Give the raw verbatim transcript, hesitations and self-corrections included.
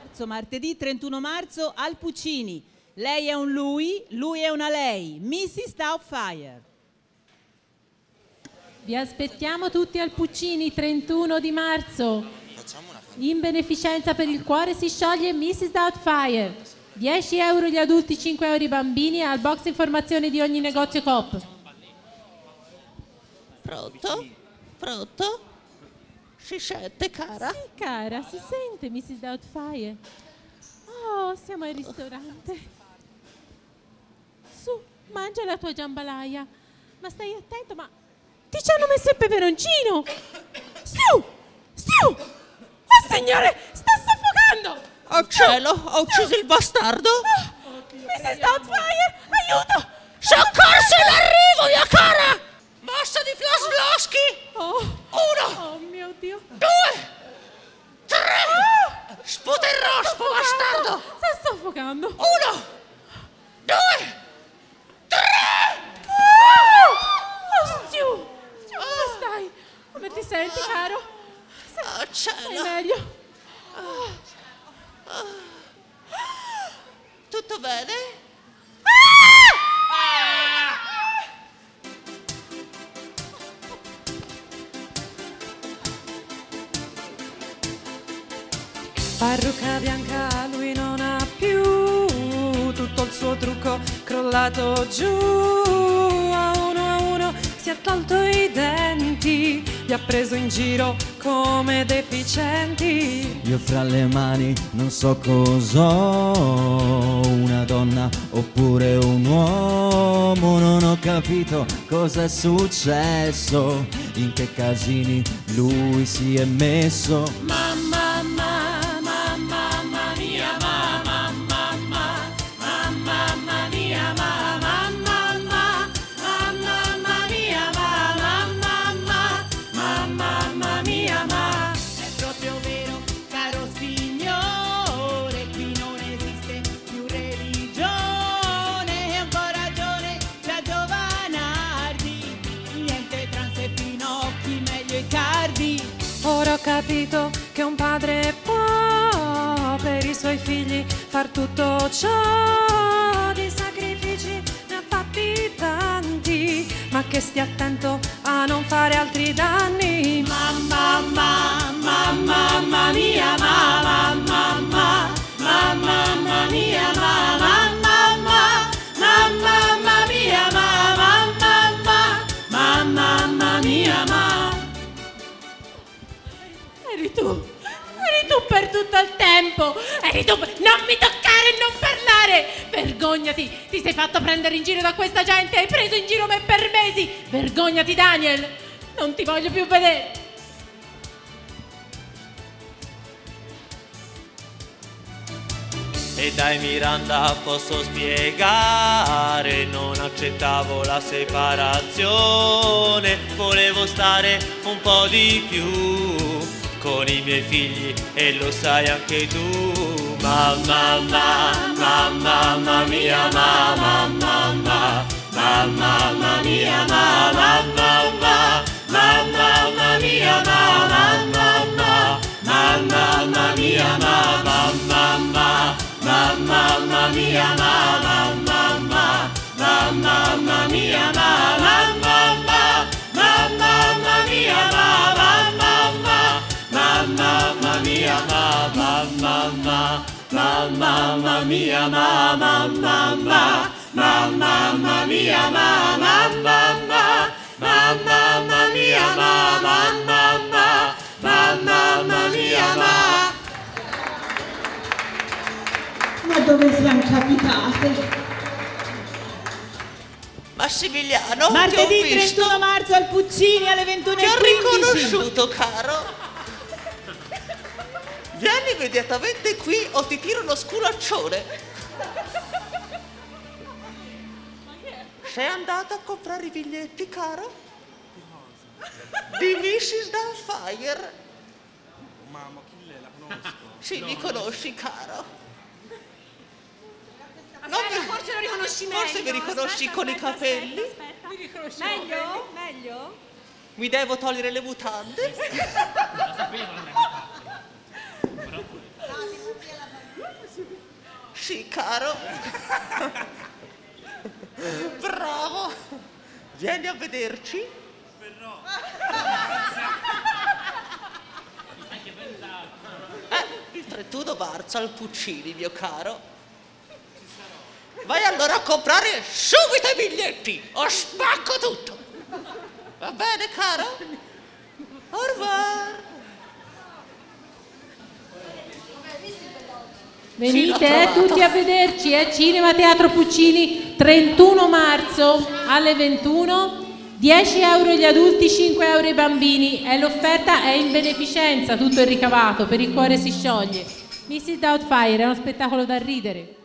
marzo, martedì trentuno marzo al Puccini. Lei è un lui, lui è una lei. missis Doubtfire. Vi aspettiamo tutti al Puccini trentuno di marzo. In beneficenza per il cuore si scioglie missis Doubtfire. dieci euro gli adulti, cinque euro i bambini, al box informazioni di ogni negozio Coop. Pronto? Pronto? Si sente, cara? Sì, cara, si sente, missis Doubtfire. Oh, siamo al ristorante. Su, mangia la tua jambalaya. Ma stai attento, ma ti ci hanno messo il peperoncino. Siu, siu. Oh, signore, sta soffocando. Oh cielo, ho ucciso il bastardo? Oh, missis Doubtfire, aiuto. Soccorso in arrivo, mia cara! Mossa di Flasbloschi! Oh, Uno! oh mio Dio! Due! Tre! Oh, sputa il rospo, bastardo! Sta soffocando! Uno! Due! Tre! Oh, oh Stu! Stu, come stai? Come ti senti, caro? Se, oh, cielo! Sei meglio? Oh. Oh. Tutto bene? Parrucca bianca lui non ha più, tutto il suo trucco crollato giù. A uno a uno si è tolto i denti, li ha preso in giro come deficienti. Io fra le mani non so cos'ho, una donna oppure un uomo. Non ho capito cosa è successo, in che casini lui si è messo. Mamma ora ho capito che un padre può per i suoi figli far tutto ciò, di sacrifici ne ha fatti tanti, ma che stia attento a non fare altri danni. Mamma, mamma, mamma mia, mamma, mamma, mamma mia, mamma, mamma, mamma mia, mamma, mamma, mamma mia, mamma. Eri tu, eri tu per tutto il tempo, eri tu, non mi toccare e non parlare, vergognati, ti sei fatto prendere in giro da questa gente, hai preso in giro me per mesi, vergognati Daniel, non ti voglio più vedere. E dai Miranda posso spiegare, non accettavo la separazione, volevo stare un po' di più con i miei figli e lo sai anche tu. Mamma, mamma, mamma mia, mamma, mamma, mamma mia, mamma, mamma, mamma mia, mamma, mamma, mamma mia, mamma, mamma, mamma mia, mamma, mamma, mamma mia, mamma, mamma, mamma mia, mamma, mamma, mamma mia, mamma, mamma, mamma mia, mamma, mamma, mamma mia, mamma, mamma, mamma mia, mamma, mamma, mamma mia, mamma. Ma dove siamo capitate? Massimiliano, martedì ti ho visto. trentuno marzo al Puccini alle ventuno e Ti ho quindici. riconosciuto, caro. Vieni immediatamente qui o ti tiro uno sculaccione. Sei andato a comprare i biglietti, caro? Di missis Doubtfire. Mamma, chi lei? La conosco. Sì, mi conosci, caro. Non mi, forse lo riconosci meglio. Forse mi riconosci aspetta, con aspetta, i capelli. Aspetta, aspetta. Mi riconosci meglio? Meglio? Mi devo togliere le mutande? Lo sapevo, non è Sì, caro. Bravo. Vieni a vederci. Verrò. Eh, il trentuno marzo al Puccini, mio caro. Vai allora a comprare subito i biglietti o spacco tutto. Va bene, caro? Au revoir. Venite eh, tutti a vederci, eh? Cinema Teatro Puccini, trentuno marzo alle ventuno, dieci euro gli adulti, cinque euro i bambini, e l'offerta è in beneficenza, tutto il ricavato, per il cuore si scioglie. missis Doubtfire è uno spettacolo da ridere.